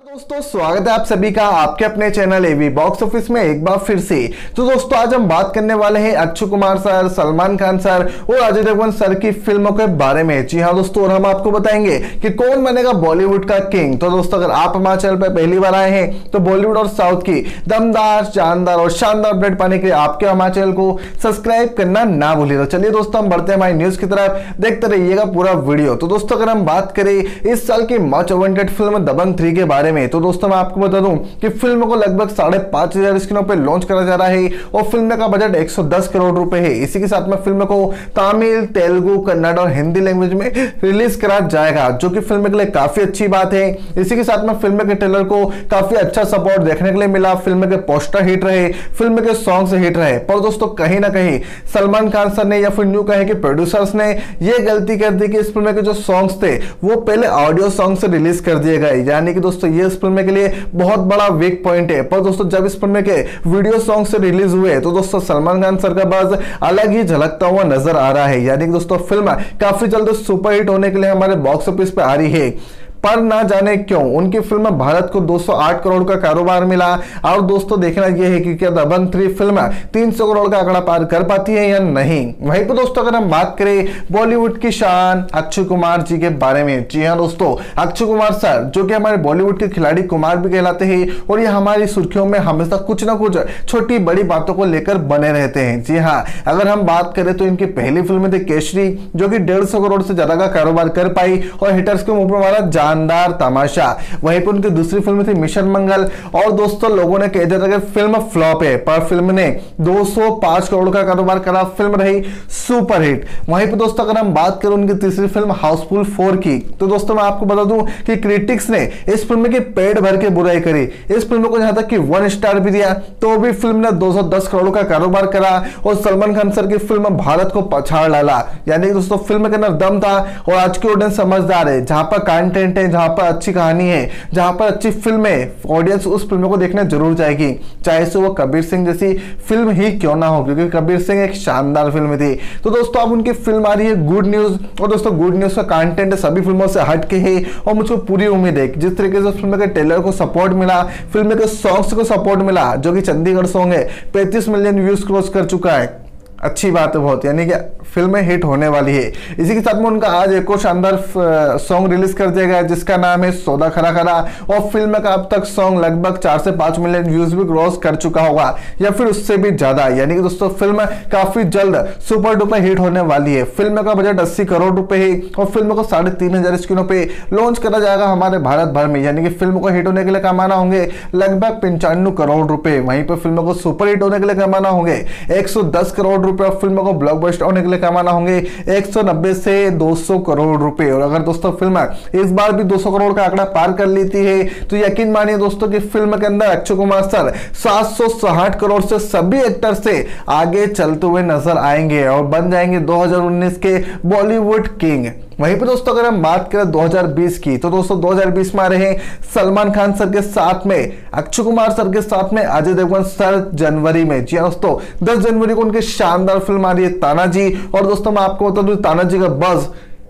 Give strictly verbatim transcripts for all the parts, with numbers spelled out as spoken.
दोस्तों स्वागत है आप सभी का आपके अपने चैनल एवी बॉक्स ऑफिस में एक बार फिर से। तो दोस्तों आज हम बात करने वाले हैं अक्षय कुमार सर, सलमान खान सर और अजय देवगन सर की फिल्मों के बारे में। जी हाँ दोस्तों, और हम आपको बताएंगे कि कौन बनेगा बॉलीवुड का किंग। तो दोस्तों अगर आप हमारे चैनल पर पहली बार आए हैं तो बॉलीवुड और साउथ की दमदार, जानदार और शानदार अपडेट पाने के लिए आपके हमारे चैनल को सब्सक्राइब करना ना भूलिएगा। चलिए दोस्तों हम बढ़ते हैं हमारी न्यूज की तरफ, देखते रहिएगा पूरा वीडियो। तो दोस्तों अगर हम बात करें इस साल की much awaited film Dabangg three के बारे में, तो दोस्तों मैं आपको बता दूं कि फिल्म को लगभग साढ़े पांच हजार स्क्रीनों पर लॉन्च करा जा रहा है और फिल्म का बजट एक सौ दस करोड़ रुपए है। इसी के साथ में फिल्म को तमिल, तेलुगु, कन्नड़ और हिंदी लैंग्वेज में रिलीज करा जाएगा, जो कि फिल्म के लिए काफी अच्छी बात है। इसी के साथ में फिल्म के ट्रेलर को काफी अच्छा सपोर्ट देखने के लिए मिला। फिल्म के पोस्टर हिट रहे, फिल्म के सॉन्ग्स हिट रहे, पर दोस्तों कहीं ना कहीं सलमान खान सर ने या फिर न्यू कहे कि प्रोड्यूसर्स ने यह गलती कर दी कि इस फिल्म के जो सॉन्ग्स थे वो पहले ऑडियो सॉन्ग से रिलीज कर दिए गए, यानी कि दोस्तों ये इस फिल्म के लिए बहुत बड़ा वीक पॉइंट है। पर दोस्तों जब इस फिल्म के वीडियो सॉन्ग से रिलीज हुए तो दोस्तों सलमान खान सर का बज़ अलग ही झलकता हुआ नजर आ रहा है, यानी कि दोस्तों फिल्म काफी जल्द सुपर हिट होने के लिए हमारे बॉक्स ऑफिस पे आ रही है। पर ना जाने क्यों उनकी फिल्म भारत को दो सौ आठ करोड़ का कारोबार मिला। और दोस्तों देखना यह है कि क्या दबंग थ्री फिल्म तीन सौ करोड़ का आंकड़ा पार कर पाती है या नहीं। वहीं पर दोस्तों अगर हम बात करें बॉलीवुड की शान अक्षय कुमार जी के बारे में, जी हाँ दोस्तों अक्षय कुमार सर जो कि हमारे बॉलीवुड के खिलाड़ी कुमार भी कहलाते हैं और ये हमारी सुर्खियों में हमेशा कुछ ना कुछ छोटी बड़ी बातों को लेकर बने रहते हैं। जी हाँ, अगर हम बात करें तो इनकी पहली फिल्म थी केसरी, जो कि डेढ़ सौ करोड़ से ज्यादा का कारोबार कर पाई और हिटर्स के मुंह पर हमारा शानदार तमाशा। वहीं पर उनकी दूसरी फिल्म थी मिशन मंगल, और दोस्तों लोगों ने कह दिया था कि फिल्म फ्लॉप है, पर फिल्म ने दो सौ पाँच करोड़ का कारोबार करा, फिल्म रही सुपर हिट। वहीं पर दोस्तों अगर हम बात करें उनकी तीसरी फिल्म हाउसफुल फोर की, तो दोस्तों मैं आपको बता दूं कि क्रिटिक्स ने इस फिल्म की पेट भर के बुराई करी। इस फिल्म को जहां तक कि वन स्टार भी दिया तो भी फिल्म ने दो सौ दस करोड़ का कारोबार करा और सलमान खान सर की फिल्म भारत को पछाड़ डाला। यानी कि दोस्तों फिल्म के अंदर दम था और आज की ऑडियंस समझदार है, जहां पर कंटेंट है, जहां पर अच्छी कहानी है, जहां पर अच्छी फिल्म है, ऑडियंस उस फिल्म को देखने जरूर जाएगी, चाहे से वो कबीर सिंह जैसी फिल्म ही क्यों ना हो, क्योंकि कबीर सिंह एक शानदार फिल्म थी। तो दोस्तों अब उनकी फिल्म आ रही है गुड न्यूज, और दोस्तों गुड न्यूज का कंटेंट सभी फिल्मों से हट के है और मुझको पूरी उम्मीद है जिस तरीके से फिल्म के ट्रेलर को सपोर्ट मिला, फिल्म के सॉन्ग्स को सपोर्ट मिला, जो कि चंडीगढ़ सॉन्ग है, पैंतीस मिलियन व्यूज क्रॉस कर चुका है, अच्छी बात है बहुत, यानी कि फिल्म हिट होने वाली है। इसी के साथ में उनका आज एक और शानदार सॉन्ग रिलीज कर दिया गया जिसका नाम है सौदा खरा खरा, और फिल्म का अब तक सॉन्ग लगभग चार से पांच मिलियन व्यूज भी क्रॉस कर चुका होगा या फिर उससे भी ज्यादा, यानी कि दोस्तों फिल्म काफी जल्द सुपर डुपर हिट होने वाली है। फिल्म का बजट अस्सी करोड़ रुपए है और फिल्म को साढ़े तीन हजार स्क्रीनों पे लॉन्च करा जाएगा हमारे भारत भर में, यानी कि फिल्म को हिट होने के लिए कमाना होंगे लगभग पंचानवे करोड़ रुपए। वहीं पर फिल्म को सुपर हिट होने के लिए कमाना होंगे एक सौ दस करोड़ रुपए, फिल्म को ब्लॉकबस्टर होने के लिए कमाना होंगे एक सौ नब्बे से दो सौ करोड़ रुपए। और अगर दोस्तों फिल्म इस बार भी दो सौ करोड़ का आंकड़ा पार कर लेती है तो यकीन मानिए दोस्तों कि फिल्म के अंदर अक्षय कुमार सर सात सौ साठ करोड़ से सभी एक्टर से आगे चलते हुए नजर आएंगे और बन जाएंगे दो हज़ार उन्नीस के बॉलीवुड किंग। वहीं पे दोस्तों अगर हम बात करें दो हज़ार बीस की, तो दोस्तों दो हज़ार बीस में आ रहे हैं सलमान खान सर के साथ में अक्षय कुमार सर के साथ में अजय देवगन सर जनवरी में। जी दोस्तों दस जनवरी को उनकी शानदार फिल्म आ रही है तानाजी, और दोस्तों मैं आपको बता दूं तानाजी का बज़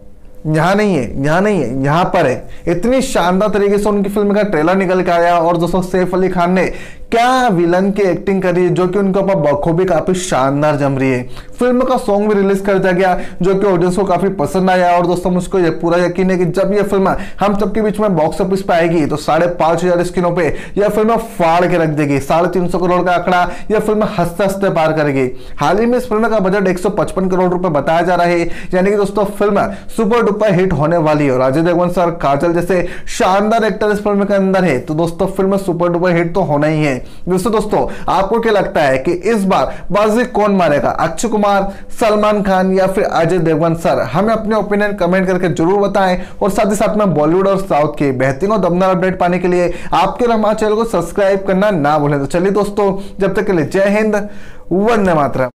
यहाँ नहीं है, यहाँ नहीं है, यहाँ पर है। इतनी शानदार तरीके से उनकी फिल्म का ट्रेलर निकल के आया और दोस्तों सैफ अली खान ने क्या विलन की एक्टिंग करी है, जो कि उनके ऊपर बखूबी काफी शानदार जम रही है। फिल्म का सॉन्ग भी रिलीज कर दिया गया जो कि ऑडियंस को काफी पसंद आया और दोस्तों मुझको ये पूरा यकीन है कि जब ये फिल्म हम सबके बीच में बॉक्स ऑफिस पे आएगी तो साढ़े पांच हजार स्क्रीनों पे यह फिल्म फाड़ के रख देगी, साढ़े तीन सौ करोड़ का आंकड़ा यह फिल्म हंसते हंसते पार करेगी। हाल ही में इस फिल्म का बजट एक सौ पचपन करोड़ रुपए बताया जा रहा है, यानी कि दोस्तों फिल्म सुपर डुपर हिट होने वाली है और अजय देवगन सर, काजल जैसे शानदार एक्टर इस फिल्म के अंदर है, तो दोस्तों फिल्म सुपर डुपर हिट तो होना ही है। दोस्तों दोस्तों आपको क्या लगता है कि इस बार बाजी कौन मारेगा, अक्षय कुमार, सलमान खान या फिर अजय देवगन सर? हमें अपने ओपिनियन कमेंट करके जरूर बताएं और साथ ही साथ में बॉलीवुड और साउथ के बेहतरीन और दमदार अपडेट पाने के लिए आपके हमारे चैनल को सब्सक्राइब करना ना भूलें। तो चलिए दोस्तों जब तक के लिए जय हिंद, वंदे मातरम।